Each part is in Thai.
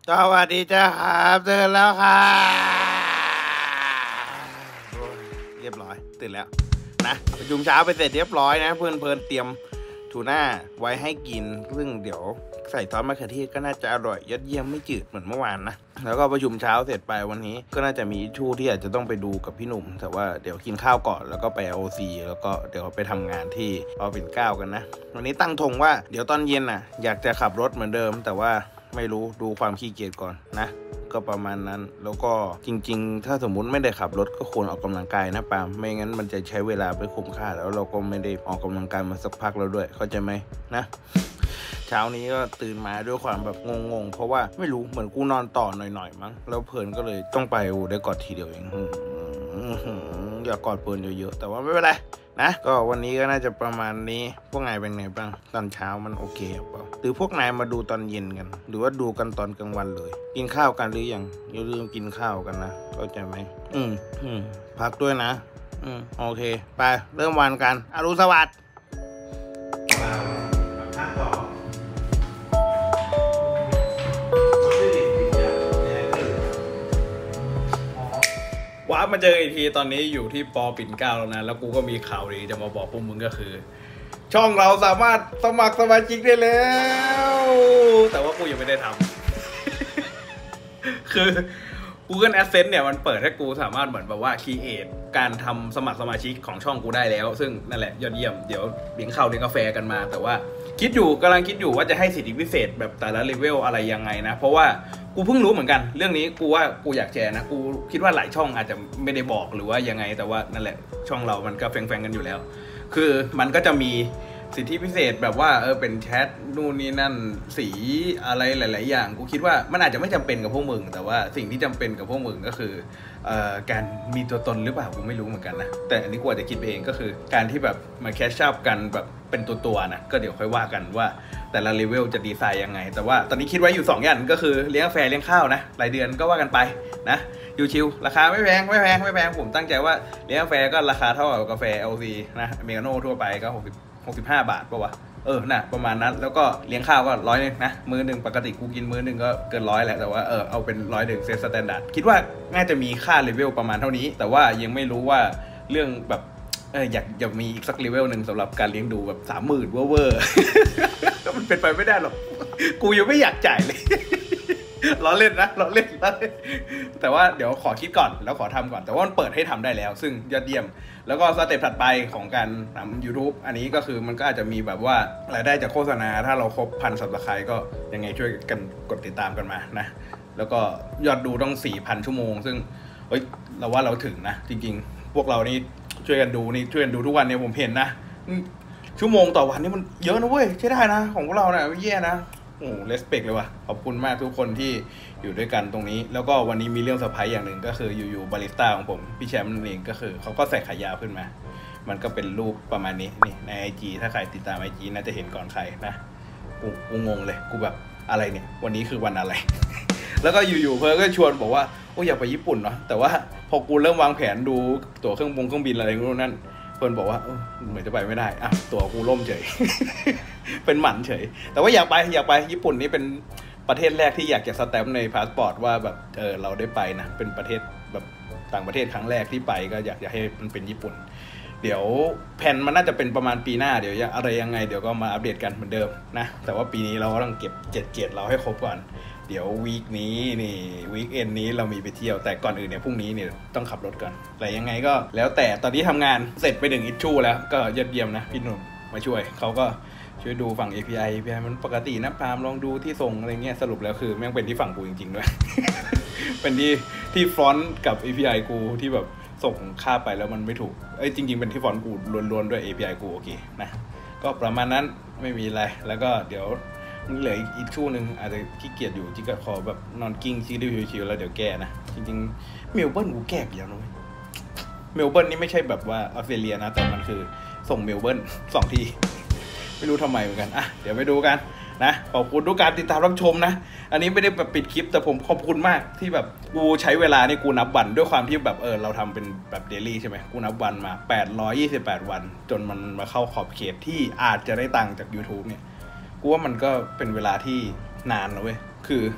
สวัสดีจ้าครับตื่นแล้วค่ะเรียบร้อยตื่นแล้วนะประชุมเช้าไปเสร็จเรียบร้อยนะเพื่อนเตรียมทูน่าไว้ให้กินซึ่งเดี๋ยวใส่ซอสมะเขือเทศก็น่าจะอร่อยยอดเยี่ยมไม่จืดเหมือนเมื่อวานนะแล้วก็ประชุมเช้าเสร็จไปวันนี้ก็น่าจะมีชูที่อาจจะต้องไปดูกับพี่หนุ่มแต่ว่าเดี๋ยวกินข้าวก่อนแล้วก็ไปOCแล้วก็เดี๋ยวไปทำงานที่รปิ่นเกล้ากันนะวันนี้ตั้งธงว่าเดี๋ยวตอนเย็นน่ะอยากจะขับรถเหมือนเดิมแต่ว่าไม่รู้ดูความขี้เกียจก่อนนะก็ประมาณนั้นแล้วก็จริงๆถ้าสมมุติไม่ได้ขับรถก็ควรออกกำลังกายนะปาล์มไม่งั้นมันจะใช้เวลาไปคุ้มค่าแล้วเราก็ไม่ได้ออกกำลังกายมาสักพักแล้วด้วยเข้าใจไหมนะเช้านี้ก็ตื่นมาด้วยความแบบงงๆเพราะว่าไม่รู้เหมือนกูนอนต่อหน่อยๆมั้งแล้วเพลินก็เลยต้องไปได้กอดทีเดียวเองอยากกอดเพลินเยอะๆแต่ว่าไม่เป็นไรนะก็วันนี้ก็น่าจะประมาณนี้พวกนายเป็นไงบ้างตอนเช้ามันโอเคเปล่าหรือพวกนายมาดูตอนเย็นกันหรือว่าดูกันตอนกลางวันเลยกินข้าวกันหรือยังอย่าลืมกินข้าวกันนะเข้าใจไหมพักด้วยนะโอเคไปเริ่มวันกันอรุณสวัสดิ์ว้ามาเจออีกทีตอนนี้อยู่ที่ปิ่นเกล้าแล้วนะแล้วกูก็มีข่าวดีจะมาบอกพวกมึงก็คือช่องเราสามารถสมัครสมาชิกได้แล้วแต่ว่ากูยังไม่ได้ทำคือ Google Adsense เนี่ยมันเปิดให้กูสามารถเหมือนแบบว่าคีเอทการทำสมัครสมาชิกของช่องกูได้แล้วซึ่งนั่นแหละยอดเยี่ยมเดี๋ยวเลี้ยงข้าวเลี้ยงกาแฟกันมาแต่ว่ากำลังคิดอยู่ว่าจะให้สิทธิพิเศษแบบแต่ละเลเวลอะไรยังไงนะเพราะว่ากูเพิ่งรู้เหมือนกันเรื่องนี้กูว่ากูอยากแชร์นะกูคิดว่าหลายช่องอาจจะไม่ได้บอกหรือว่ายังไงแต่ว่านั่นแหละช่องเรามันก็แฟงๆกันอยู่แล้วคือมันก็จะมีสิทธิพิเศษแบบว่าเป็นแชทนู่นนี่นั่นสีอะไรหลายๆอย่างกูคิดว่ามันอาจจะไม่จำเป็นกับพวกมึงแต่ว่าสิ่งที่จำเป็นกับพวกมึงก็คือการมีตัวตนหรือเปล่ากูไม่รู้เหมือนกันนะแต่อันนี้กูอาจจะคิดเองก็คือการที่แบบมาแคชชัพกันแบบเป็นตัวนะก็เดี๋ยวค่อยว่ากันว่าแต่ละเลเวลจะดีไซน์ยังไงแต่ว่าตอนนี้คิดไว้อยู่2อย่างก็คือเลี้ยงกาแฟเลี้ยงข้าวนะรายเดือนก็ว่ากันไปนะยูชิวราคาไม่แพงผมตั้งใจว่าเลี้ยงกาแฟก็ราคาเท่ากับกาแฟ LC นะอเมริกาโน่ทั่วไปก็65 บาทป่ะวะน่ะประมาณนั้นแล้วก็เลี้ยงข้าวก็100นะมื้อหนึ่งปกติกูกินมื้อหนึ่งก็เกิน100แหละแต่ว่าเอาเป็น100เซตสแตนดาร์ดคิดว่าน่าจะมีค่าเลเวลประมาณเท่านี้แต่ว่ายังไม่รู้ว่าเรื่องแบบอยากมีอีกสักเลเวลหนึ่งสำหรับการเลี้ยงดูแบบ30,000เวอร์มันเป็นไปไม่ได้หรอกกูยังไม่อยากจ่ายเลยล้อเล่นนะล้อเล่นแต่ว่าเดี๋ยวขอคิดก่อนแล้วขอทำก่อนแต่ว่ามันเปิดให้ทำได้แล้วซึ่งยอดเยี่ยมแล้วก็สเต็ปถัดไปของการทำ YouTube อันนี้ก็คือมันก็อาจจะมีแบบว่ารายได้จากโฆษณาถ้าเราครบ1,000 Subscribe ก็ยังไงช่วยกันกดติดตามกันมานะแล้วก็ยอดดูต้อง 4,000 ชั่วโมงซึ่งเราว่าเราถึงนะจริงๆพวกเรานี่ช่วยกันดูทุกวันเนี่ยผมเห็นนะชั่วโมงต่อวันนี่มันเยอะนะเว้ยใช่ได้นะของพวกเราเนี่ยไม่แย่นะเลสเปกเลยว่ะขอบคุณมากทุกคนที่อยู่ด้วยกันตรงนี้แล้วก็วันนี้มีเรื่องเซอร์ไพรส์อย่างหนึ่งก็คืออยู่บาริสต้าของผมพี่แชมป์นั่นเองก็คือเขาก็ใส่ขายาวขึ้นมามันก็เป็นรูปประมาณนี้นี่ใน IG ถ้าใครติดตาม IG น่าจะเห็นก่อนใครนะกูงงเลยกูแบบอะไรเนี่ยวันนี้คือวันอะไร แล้วก็อยู่เพื่อนก็ชวนบอกว่าอยากไปญี่ปุ่นเนาะแต่ว่าพอกูเริ่มวางแผนดูตั๋วเครื่องบินอะไรนู่นนั่นเพื่อนบอกว่าเหมือนจะไปไม่ได้ตั๋วกูล่มเฉย เป็นหมันเฉยแต่ว่าอยากไปญี่ปุ่นนี่เป็นประเทศแรกที่อยากจะสแตมป์ในพาสปอร์ตว่าแบบเราได้ไปนะเป็นประเทศแบบต่างประเทศครั้งแรกที่ไปก็อยากจะให้มันเป็นญี่ปุ่นเดี๋ยวแผนมันน่าจะเป็นประมาณปีหน้าเดี๋ยวอะไรยังไงเดี๋ยวก็มาอัปเดตกันเหมือนเดิมนะแต่ว่าปีนี้เราต้องเก็บ7 เกรดเราให้ครบก่อนเดี๋ยววีคเอนนี้เรามีไปเที่ยวแต่ก่อนอื่นเนี่ยพรุ่งนี้เนี่ยต้องขับรถก่อนแต่ยังไงก็แล้วแต่ตอนนี้ทำงานเสร็จไป1 อิชชูแล้วก็ยอดเยี่ยมนะพี่หนุ่มมาช่วยเขาก็ช่วยดูฝั่ง API มันปกตินะพามลองดูที่ส่งอะไรเงี้ยสรุปแล้วคือแม่งเป็นที่ฝั่งกูจริงๆด้วย เป็นที่ฟรอนต์กับ API กูที่แบบส่งค่าไปแล้วมันไม่ถูกจริงๆเป็นที่ฟรอนต์กูล้วนๆด้วย API กูโอเคนะก็ประมาณนั้นไม่มีอะไรแล้วก็เดี๋ยวเหลืออีกช่วงนึงอาจจะขี้เกียจอยู่ที่ก็ขอแบบนอนกิ้งชิวๆแล้วเดี๋ยวแก้นะจริงๆเมลเบิร์นกูแก้ไปแล้วนะเมลเบิร์นนี่ไม่ใช่แบบว่าออสเตรเลียนะแต่มันคือส่งเมลเบิร์น2 ทีไม่รู้ทำไมเหมือนกันเดี๋ยวไปดูกันนะขอบคุณทุกการติดตามรับชมนะอันนี้ไม่ได้แบบปิดคลิปแต่ผมขอบคุณมากที่แบบกูใช้เวลานี่กูนับวันด้วยความที่แบบเราทำเป็นแบบเดลี่ใช่ไหมกูนับวันมา828 วันจนมันมาเข้าขอบเขตที่อาจจะได้ตังค์จาก YouTube เนี่ยกูว่ามันก็เป็นเวลาที่นานนะเว้ยคือโห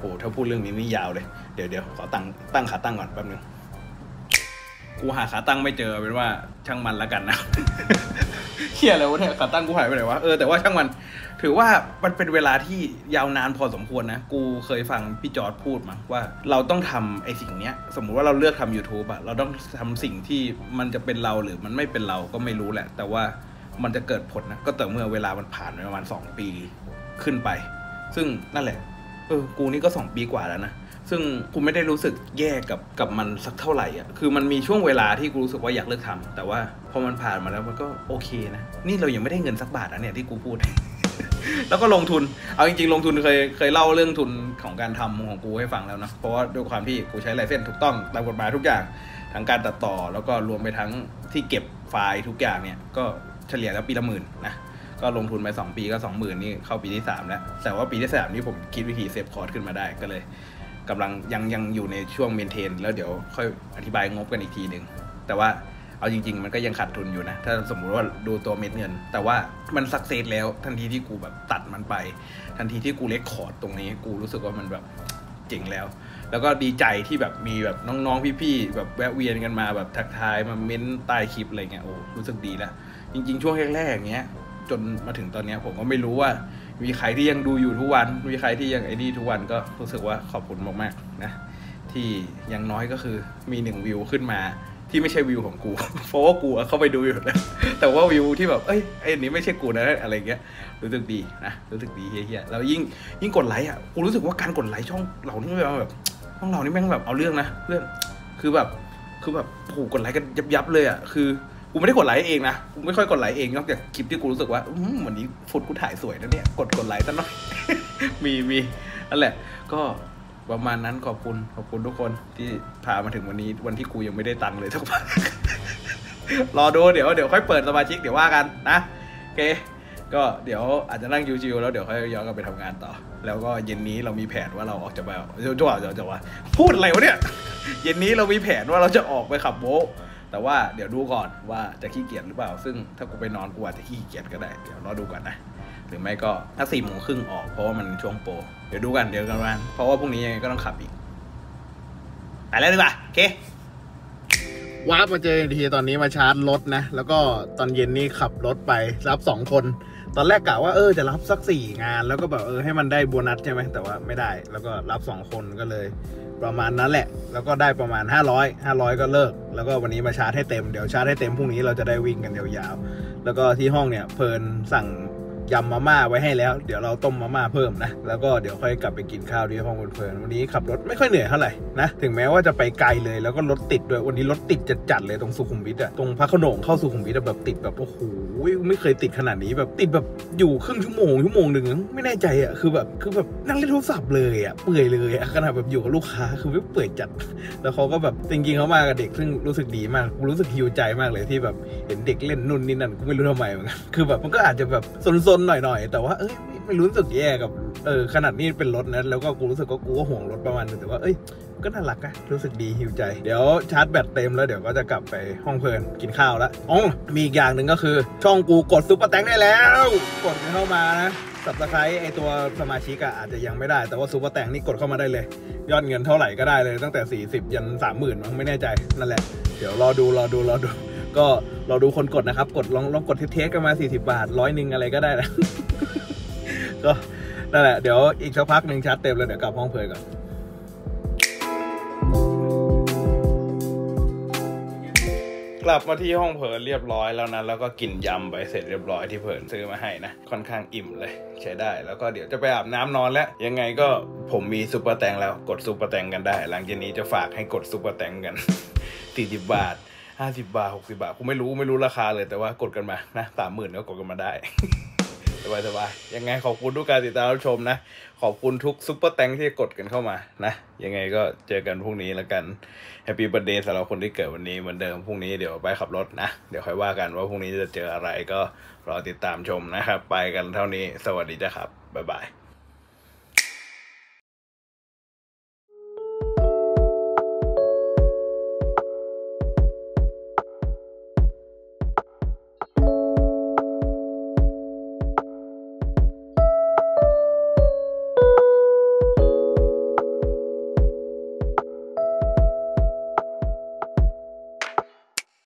ถ้าพูดเรื่องนี้นี่ยาวเลยเดี๋ยวขอตั้งขาตั้งก่อนแป๊บนึงกูหาขาตั้งไม่เจอเป็นว่าช่างมันละกันนะเฮียอะไรวะเนี่ยขาตั้งกูหายไปไหนวะแต่ว่าช่างมันถือว่ามันเป็นเวลาที่ยาวนานพอสมควรนะกูเคยฟังพี่จอร์จพูดมาว่าเราต้องทำไอ้สิ่งเนี้ยสมมุติว่าเราเลือกทำ YouTube อะเราต้องทำสิ่งที่มันจะเป็นเราหรือมันไม่เป็นเราก็ไม่รู้แหละแต่ว่ามันจะเกิดผลนะก็แต่เมื่อเวลามันผ่านไปประมาณ2 ปีขึ้นไปซึ่งนั่นแหละกูนี่ก็2 ปีกว่าแล้วนะซึ่งกูไม่ได้รู้สึกแย่กับมันสักเท่าไหร่อ่ะคือมันมีช่วงเวลาที่กูรู้สึกว่าอยากเลิกทำแต่ว่าพอมันผ่านมาแล้วมันก็โอเคนะนี่เรายังไม่ได้เงินสักบาทนะเนี่ยที่กูพูด แล้วก็ลงทุนเอาจริงๆลงทุนเคยเล่าเรื่องทุนของการทำของกูให้ฟังแล้วนะเพราะว่าด้วยความที่กูใช้ไลเซนส์ถูกต้องตามกฎหมายทุกอย่างทั้งการตัดต่อแล้วก็รวมไปทั้งที่เก็บไฟล์ทุกอย่างเนี่ยก็เฉลี่ยแล้วปีละ10,000นะก็ลงทุนไป2 ปีก็ 20,000 นี่เข้าปีที่3แล้วแต่ว่าปีที่3นี่ผมคิดวิธีเซฟคอร์สขึ้นมาได้ก็เลยกำลังยังอยู่ในช่วงเมนเทนแล้วเดี๋ยวค่อยอธิบายงบกันอีกทีนึงแต่ว่าเอาจริงๆมันก็ยังขาดทุนอยู่นะถ้าสมมุติว่าดูตัวเม็ดเงินแต่ว่ามันสักเซสแล้วทันทีที่กูแบบตัดมันไปทันทีที่กูเรคคอร์ดตรงนี้กูรู้สึกว่ามันแบบเจ๋งแล้วก็ดีใจที่แบบมีแบบน้องๆพี่ๆแบบแวะเวียนกันมาแบบทักทายมาเม้นใต้คลิปอะไรเงี้ยโอ้รู้สึกดีแล้วจริงๆช่วงแรกๆอย่างเงี้ยจนมาถึงตอนนี้ผมก็ไม่รู้ว่ามีใครที่ยังดูอยู่ทุกวันมีใครที่ยังไอ้นี่ทุกวันก็รู้สึกว่าขอบคุณมากๆนะที่ยังน้อยก็คือมี1 วิวขึ้นมาที่ไม่ใช่วิวของกู เพราะว่ากูเข้าไปดูอยู่แล้วแต่ว่าวิวที่แบบไอ้นี้ไม่ใช่กูนะอะไรเงี้ยรู้สึกดีนะรู้สึกดีเฮียแล้วยิ่งกดไลค์อ่ะกูรู้สึกว่าการกดไลค์ช่องเรานี่แบบช่องเรานี่แม่งแบบเอาเรื่องนะเพื่อนคือแบบโอ้โหกดไลค์กันยับเลยอ่ะคือกูไม่ได้กดไลค์เองนะกูไม่ค่อยกดไลค์เองนอกจากคลิปที่กูรู้สึกว่าวันนี้ฟุตกูถ่ายสวยนะเนี่ยกดไลค์ซะหน่อย มีนั่นแหละก็ประมาณนั้นขอบคุณทุกคนที่พามาถึงวันที่กูยังไม่ได้ตังค์เลยทุกคน รอดูเดี๋ยวค่อยเปิดสมาชิกเดี๋ยวว่ากันนะโอเคก็เดี๋ยวอาจจะนั่งชิวๆแล้วเดี๋ยวค่อยย้อนกลับไปทำงานต่อแล้วก็เย็นนี้เรามีแผนว่าเราออกจะไปจะว่าพูดอะไรวะเนี่ยเย็นนี้เรามีแผนว่าเราจะออกไปขับโบ๊ทแต่ว่าเดี๋ยวดูก่อนว่าจะขี้เกียจหรือเปล่าซึ่งถ้ากูไปนอนกูอาจจะขี้เกียจก็ได้เดี๋ยวรอดูก่อนนะหรือไม่ก็ถ้า4:30ออกเพราะว่ามันช่วงโปรเดี๋ยวดูกันเพราะว่าพรุ่งนี้ยังไงก็ต้องขับอีกไปแล้วดีกว่าโอเคว้ามาเจอทีตอนนี้มาชาร์จรถนะแล้วก็ตอนเย็นนี้ขับรถไปรับ2 คนตอนแรกกะว่าจะรับสัก4 งานแล้วก็แบบให้มันได้โบนัสใช่ไหมแต่ว่าไม่ได้แล้วก็รับ2 คนก็เลยประมาณนั้นแหละแล้วก็ได้ประมาณ500ก็เลิกแล้วก็วันนี้มาชาร์จให้เต็มเดี๋ยวชาร์จให้เต็มพรุ่งนี้เราจะได้วิ่งกันยาวๆแล้วก็ที่ห้องเนี่ยเพลินสั่งยำมาม่าไว้ให้แล้วเดี๋ยวเราต้มมาม่าเพิ่มนะแล้วก็เดี๋ยวค่อยกลับไปกินข้าวที่ห้องเพลินวันนี้ขับรถไม่ค่อยเหนื่อยเท่าไหร่นะถึงแม้ว่าจะไปไกลเลยแล้วก็รถติดด้วยวันนี้รถติดจัดเลยตรงสุขุมวิทตรงพระโขนงเข้าสุขุมวิทแบบติดแบบโอ้โหไม่เคยติดขนาดนี้แบบติดแบบอยู่ครึ่งชั่วโมงหนึ่งไม่แน่ใจอ่ะคือแบบนั่งเล่นโทรศัพท์เลยอ่ะเปื่อยเลยอ่ะขนาดแบบอยู่กับลูกค้าคือไม่เปื่อยจัดแล้วเขาก็แบบจริงๆเขามากับเด็กซึ่งรู้สึกดีมากรู้สึกฮิวใจมากเลยที่แบบเห็นเด็กเล่นนู่นนี่นั่นกูไม่รู้ทำไมเหมือนกันคือแบบมันก็อาจจะแบบซนๆหน่อยแต่ว่าไม่รู้สึกแย่กับขนาดนี้เป็นรถนะแล้วก็กูรู้สึกว่ากูก็ห่วงรถประมาณนึงแต่ว่าก็น่ารักนะรู้สึกดีฮิวใจเดี๋ยวชาร์จแบตเต็มแล้วเดี๋ยวก็จะกลับไปห้องเพลินกินข้าวแล้วมีอีกอย่างหนึ่งก็คือช่องกูกดซุปเปอร์แตงได้แล้วกดเข้ามานะSubscribe ไอตัวสมาชิกอาจจะยังไม่ได้แต่ว่าซุปเปอร์แตงนี่กดเข้ามาได้เลยยอดเงินเท่าไหร่ก็ได้เลยตั้งแต่40ยัน30,000มั้งไม่แน่ใจนั่นแหละเดี๋ยวรอดูก็เราดูคนกดนะครับกดลองกดเทสกันมา40 บาท100อะไรก็ได้นะ ก็นั่นแหละเดี๋ยวอีกสักพักหนึ่งชาร์จเต็มแล้วเดี๋ยวกลับห้องเพลินก่อนกลับมาที่ห้องเพลินเรียบร้อยแล้วนะแล้วก็กินยำไปเสร็จเรียบร้อยที่เพลินซื้อมาให้นะค่อนข้างอิ่มเลยใช้ได้แล้วก็เดี๋ยวจะไปอาบน้ำนอนแล้วยังไงก็ผมมีซุปเปอร์แตงแล้วกดซุปเปอร์แตงกันได้หลังจากนี้จะฝากให้กดซุปเปอร์แตงกัน 40 บาท50 บาท60 บาทผมไม่รู้ราคาเลยแต่ว่ากดกันมานะ30,000ก็กดกันมาได้ สบายยังไงขอบคุณทุกการติดตามรับชมนะขอบคุณทุกซุปเปอร์แตงที่กดกันเข้ามานะยังไงก็เจอกันพรุ่งนี้แล้วกันแฮปปี้เบิร์ธเดย์สำหรับคนที่เกิดวันนี้เหมือนเดิมพรุ่งนี้เดี๋ยวไปขับรถนะเดี๋ยวค่อยว่ากันว่าพรุ่งนี้จะเจออะไรก็รอติดตามชมนะครับไปกันเท่านี้สวัสดีจ้ะครับบ๊ายบาย